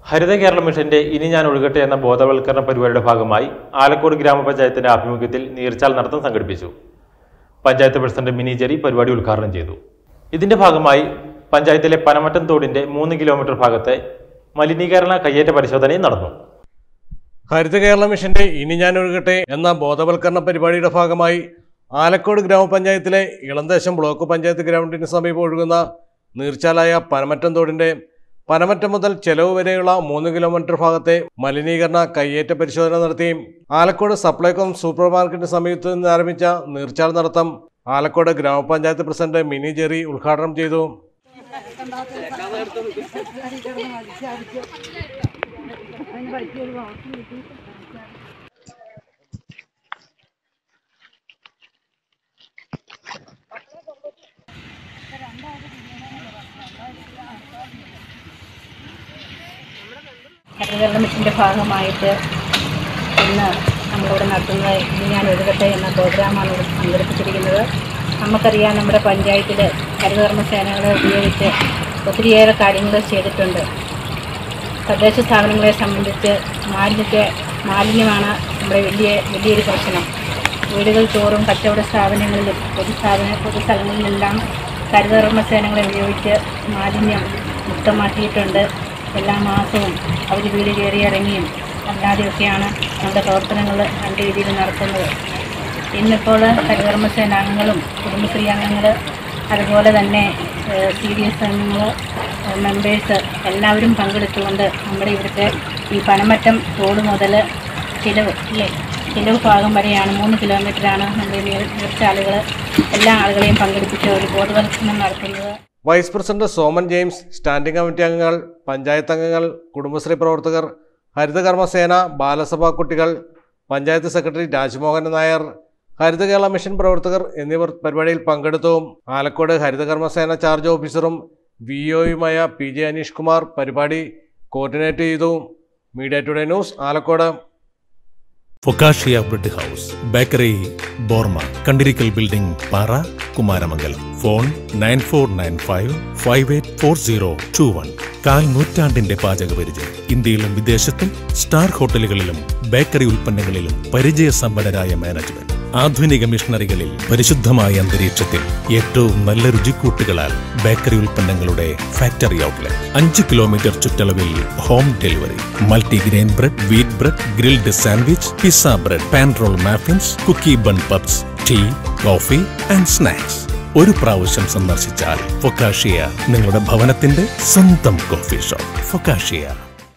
ഹരിത കേരള മിഷന്റെ ഇനി ഞാൻ ഒഴുകട്ടെ എന്ന ബോധവൽക്കരണ പരിപാടിയുടെ ഭാഗമായി ആലക്കോട് ഗ്രാമപഞ്ചായത്തിന്റെ ആഭിമുഖ്യത്തിൽ നീർച്ചാൽ നടത്തം സംഘടിപ്പിച്ചു. പഞ്ചായത്ത് പ്രസിഡന്റ് മിനി ജെറി പരിപാടി ഉദ്ഘാടനം ചെയ്തു. ഇതിന്റെ ഭാഗമായി പഞ്ചായത്തിലെ പനമറ്റം തോടിന്റെ 3 കിലോമീറ്റർ ഭാഗത്തെ മലിനീകരണ കയ്യേറ്റ പരിശോധനയും നടന്നു. ഹരിത കേരള മിഷന്റെ ഇനി ഞാൻ ഒഴുകട്ടെ എന്ന ബോധവൽക്കരണ പരിപാടിയുടെ ഭാഗമായി ആലക്കോട് ഗ്രാമപഞ്ചായത്തിലെ ഇളന്തേശം ബ്ലോക്ക് പഞ്ചായത്ത് ഗ്രൗണ്ടിന് സമീപം ഒഴുകുന്ന നീർച്ചാലായ പനമറ്റം തോടിന്റെ പനമറ്റം മുതൽ ചെലവ് വരെയുള്ള 3 കിലോമീറ്റർ ഭാഗത്തെ മലിനീകരണ കയ്യേറ്റ പരിശോധന നടത്തി. ആലക്കോട് സപ്ലൈകോം സൂപ്പർ മാർക്കറ്റിന് സമീപത്ത് നിന്ന് ആരംഭിച്ച നീർച്ചാൽ നടത്തം ആലക്കോട് ഗ്രാമപഞ്ചായത്ത് പ്രസിഡന്റ് മിനി ജെറി ഉദ്ഘാടനം ചെയ്തു. ഹരിത കേരള മിഷന്റെ ഭാഗമായിട്ട് ഇന്ന് നമ്മളിവിടെ നടത്തുന്ന ഇനി ഞാൻ ഒഴുകട്ടെ എന്ന പ്രോഗ്രാമാണ് ഇവിടെ സംഘടിപ്പിച്ചിരിക്കുന്നത്. നമുക്കറിയാം, നമ്മുടെ പഞ്ചായത്തിൽ ഹരിതകർമ്മസേനകളെ ഉപയോഗിച്ച് ഒത്തിരിയേറെ കാര്യങ്ങൾ ചെയ്തിട്ടുണ്ട്. തദ്ദേശ സ്ഥാപനങ്ങളെ സംബന്ധിച്ച് മാലിന്യമാണ് നമ്മുടെ വലിയൊരു പ്രശ്നം. വീടുകൾ തോറും കച്ചവട സ്ഥാപനങ്ങളിലും പൊതുസ്ഥലങ്ങളിലെല്ലാം ഹരിതകർമ്മസേനകളെ ഉപയോഗിച്ച് മാലിന്യം മുക്തമാക്കിയിട്ടുണ്ട്. എല്ലാ മാസവും അവർ വീട് കയറി ഇറങ്ങിയും അല്ലാതെയൊക്കെയാണ് നമ്മുടെ പ്രവർത്തനങ്ങൾ നല്ല രീതിയിൽ നടത്തുന്നത്. ഇന്നിപ്പോൾ ഹരിതകർമ്മസേനാംഗങ്ങളും കുടുംബശ്രീ അംഗങ്ങൾ, അതുപോലെ തന്നെ CDS അംഗങ്ങൾ, മെമ്പേഴ്സ് എല്ലാവരും പങ്കെടുത്തുകൊണ്ട് നമ്മുടെ ഇവിടുത്തെ ഈ പനമറ്റം തോട് മുതൽ ചിലവ് ഭാഗം വരെയാണ് 3 കിലോമീറ്ററാണ് നമ്മുടെ നീർച്ചാലുകൾ എല്ലാ ആളുകളെയും പങ്കെടുപ്പിച്ച് ഒരു ബോധവൽക്കരണം നടത്തുന്നത്. Vice president Soman James, standing committee അംഗങ്ങൾ, പഞ്ചായത്ത് അംഗങ്ങൾ, കുടുംബശ്രീ പ്രവർത്തകർ, ഹരിതകർമ്മസേന, ബാലസഭാ കുട്ടികൾ, പഞ്ചായത്ത് സെക്രട്ടറി രാജ്മോഹൻ നായർ, ഹരിത കേരള മിഷൻ പ്രവർത്തകർ എന്നിവർ പരിപാടിയിൽ പങ്കെടുത്തു. ആലക്കോട് ഹരിതകർമ്മസേന ചാർജ് ഓഫീസറും VOയുമായ PJ അനീഷ് കുമാർ പരിപാടി കോർഡിനേറ്റ് ചെയ്തു. Media today news, Alakode. Focaccia bread house, bakery, ബോർമ, കണ്ടിരിക്കൽ ബിൽഡിംഗ്, പാറ, കുമാരമംഗലം. ഫോൺ 9495584021. 4 നൂറ്റാണ്ടിന്റെ പാചക പരിചയം. ഇന്ത്യയിലും വിദേശത്തും സ്റ്റാർ ഹോട്ടലുകളിലും ബേക്കറി ഉൽപ്പന്നങ്ങളിലും പരിചയസമ്പന്നരായ മാനേജ്മെന്റ്. ആധുനിക മിഷണറികളിൽ പരിശുദ്ധമായ അന്തരീക്ഷത്തിൽ ഏറ്റവും നല്ല രുചിക്കൂട്ടുകളാൽ ബേക്കറി ഉൽപ്പന്നങ്ങളുടെ ഫാക്ടറി ഔട്ട്ലെറ്റ്. 5 കിലോമീറ്റർ ചുറ്റളവിൽ home delivery. Multigrain bread, wheat bread, grilled sandwich, pizza bread, pan roll muffins, cookie bun puffs, tea, coffee and snacks. ഒരു പ്രാവശ്യം സന്ദർശിച്ചാൽ ഫൊക്കാഷിയ നിങ്ങളുടെ ഭവനത്തിന്റെ സ്വന്തം കോഫി ഷോപ്പ്. ഫൊക്കാഷിയ.